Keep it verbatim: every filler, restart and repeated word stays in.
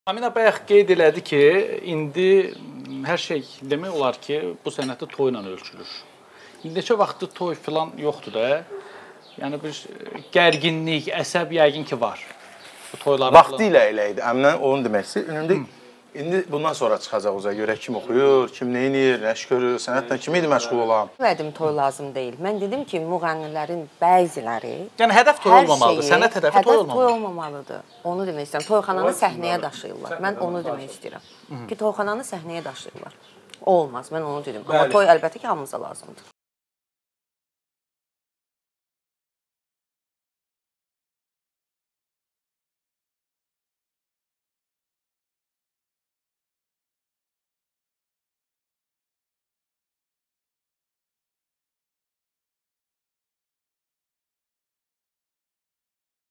Amina bayaq qeyd elədi ki, indi hər şey demək olar ki, bu sənətdə toyla ölçülür. İndi neçə vaxtdır toy filan yoxdur da. Yəni bir gərginlik, əsəb yəqin ki var. Bu toyların vaxtı ilə elə idi. Əminən onu demək istəyir. İndi indi bundan sonra çıxacaq uza görə kim oxuyur, kim nə edir, nəş görür, sənətlə kim idi məşğul olan. Demədim toy lazım deyil. Mən dedim ki, müğənnilərin bəziləri yəni hədəf toy olmamalıdır. Sənət hədəfi toy olmamalıdır. Toy olmamalıdır. Onu demək istəyirəm. Toyxananı səhnəyə daşıyırlar. Mən onu demək istəyirəm. Ki toyxananı səhnəyə daşıyırlar. O olmaz. Mən onu dedim. Amma toy əlbəttə ki, hamımıza lazımdır.